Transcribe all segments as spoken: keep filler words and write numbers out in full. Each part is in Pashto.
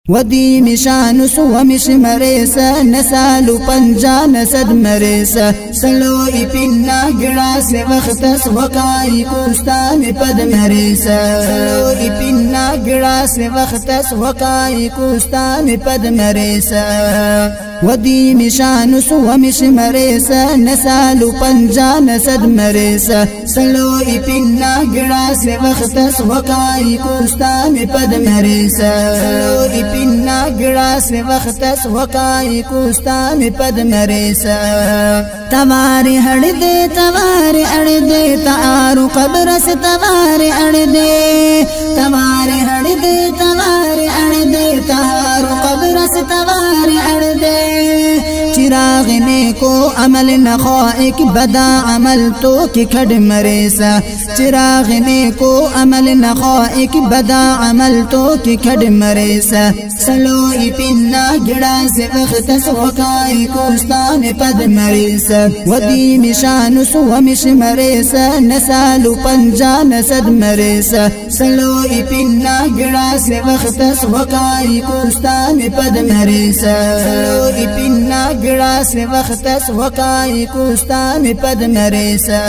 ودی مشان سو مش مریسا نسالو پنجا نسد مریسا سلوئی پینا گڑا سے وقت وقائی کوستان پد مریسا سلوئی پینا گڑا سے وقت وقائی کوستان پد مریسا ودی مشان سو مش مریسا نسالو پنجا نسد مریسا سلوئی پینا گڑا سے وقت وقائی کوستان پد مریسا سلوئی پینا گڑا سے وقت وقائی کوستان پد مریسا تمہاری ہڑ دے تمہاری اڑ دے تارو قبر سے تمہاری اڑ دے تمہاری ہڑ دے تمہاری اڑ دے تارو قبر سے تمہاری اڑ دے چراغ نے کو عمل نخائک بدا عمل تو کی کھڑ مریسا چراغ نے کو عمل نخائک بدا عمل تو کی کھڑ مریسا سلوئی پینا گڑا سے وقت وقائی کوستان پد مریسا ودی مشان سو مش مریسا نسالو پنجا نسد مریسا سلوئی پینا گڑا سے وقت وقائی کوستان پد مریسا سلوئی پینا گڑا سے وقت وقائی کوستان پد مریسا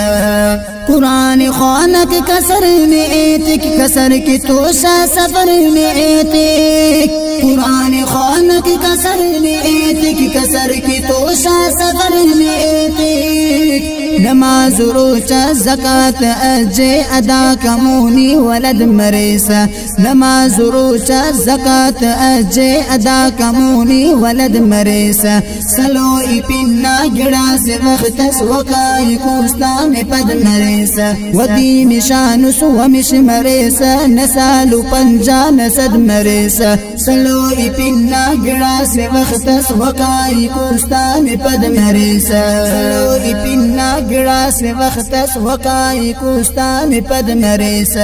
قرآن خوانک کسر میں ایتک کسر کی توشا سفر میں ایتک قرآن خوانک کسر میں ایتک کسر کی توشا سفر میں ایتک نماز روچا زکاة اجے ادا کمونی ولد مریسا نماز روچا زکاة اجے ادا کمونی ولد مریسا سلوئی پینا گڑا سے وقت وقائی کوستان پد مریسا ودی مشان سو مش مریسا نسالو پنجا نسد مریسا سلوئی پینا گڑا سے وقت وقائی کوستان پد مریسا سلوئی پینا گڑا سے وقت وقائی کوستان پد مریسا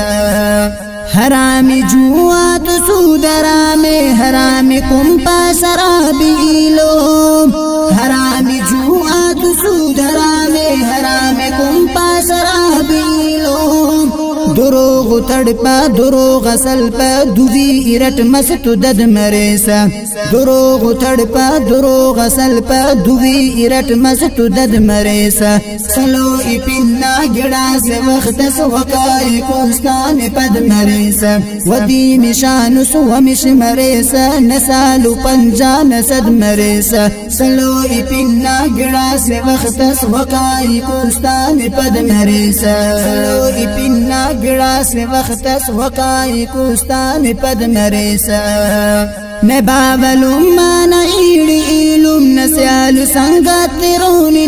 حرام جوات سود رام حرام کم پا شرابی لو حرام جوات سود رام حرام کم پا شرابی لو دروغ تڑپا دروغ سلپا دوی ارٹ مست دد مریسا دروغ تڑپا دروغ سلپا دوی ارٹ مست دد مریسا سلوئی پینا گڑا سے وقت وقائی کوستان پد مریسا ودی مشان سو مش مریسا نسالو پنجا نسد مریسا سلوئی پینا گڑا سے وقت وقائی کوستان پد مریسا سلوئی پینا گڑا سے وقت وقائی کوستان پد مریسا میں باولم مانا ایڑی ایلم نسیال سنگت رونی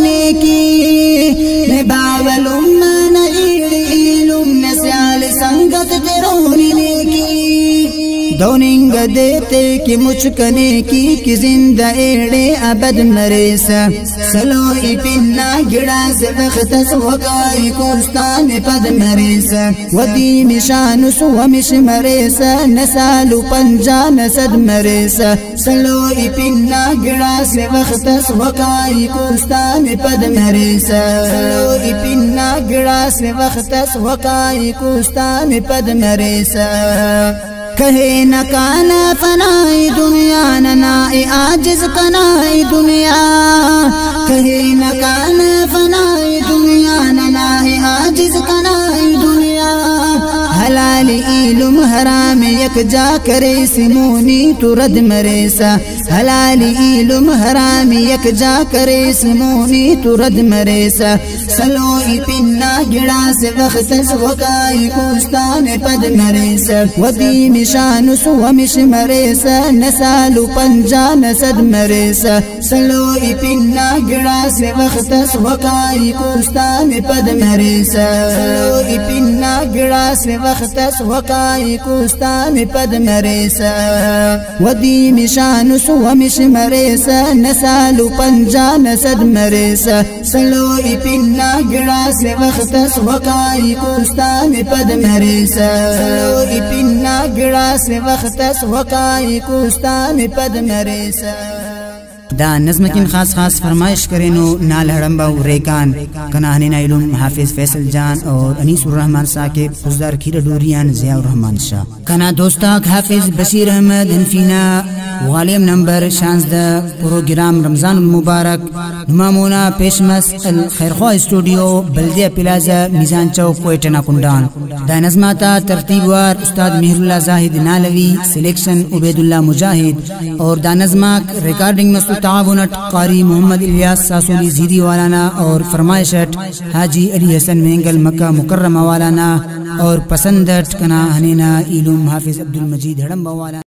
نیکی میں باولم مانا ایڑی ایلم نسیال سنگت رونی نیکی دوننگ دیتے کی مچکنے کی کی زندہ ایڑے ابد مریسا سلوئی پینا گڑا سے وقت وقائی کوستان پد مریسا ودی مشان سو مش مریسا نسالو پنجا نسد مریسا سلوئی پینا گڑا سے وقت وقائی کوستان پد مریسا سلوئی پینا گڑا سے وقت وقائی کوستان پد مریسا کہے نہ کانا فنائی دنیا نہ نائی آجز کنائی دنیا کہے نہ کانا فنائی دنیا نہ نائی آجز کنائی دنیا حلال علم حرام یک جا کرے سمونی تو رد مریسا حلال علم حرام یک جا کرے سمونی تو رد مریسا سلوئی پینا گڑا سے وقت وقائی کوستان پد مریسا ودی مشان سو مش مریسا نسالو پنجا نسد مریسا سلوئی پینا گڑا سے وقت وقائی کوستان پد مریسا سلوئی پینا گڑا سے وقت وقائی کوستان پد مریسا ودی مشان سو مش مریسا نسالو پنجا نسد مریسا سلوئی پینا گڑا سے وقت وقائی کوستان پد مریسا سلوئی پینا گڑا سے وقت وقائی کوستان پد مریسا دا नज़्म किन खास खास फरमाइश करे नो नाल हड़म्बा रेकान कना हनीना इलुम हाफिज फैसल जान और अनीसुर रहमान साकिब फुजदार खीर डोरियान ज़ियाउर रहमान शाह कना दोस्ताक हाफिज बशीर अहमद हनफीना वालियम नंबर शांजदा प्रोग्राम रमजान मुबारक नुमामोना पेशमस अल खैरख्वा स्टूडियो बल्दिया प्लाजा मीजान चौक कोयटा कुंडान दा नज़्माता तरतीबवार उस्ताद मेहरुल्लाह जाहिद नालवी सिलेक्शन उबैदुल्लाह मुजाहिद और दा नज़्माक रिकॉर्डिंग मस्तु तावुनट कारी मोहम्मद इलियास सासोली जीदी वालाना और फरमाइशट हाजी अली हसन मेंगल मक्का मुकर्रमा वालाना और पसंदट कना हनीना इलुम हाफिज अब्दुल मजीद हड़म्बा वाला।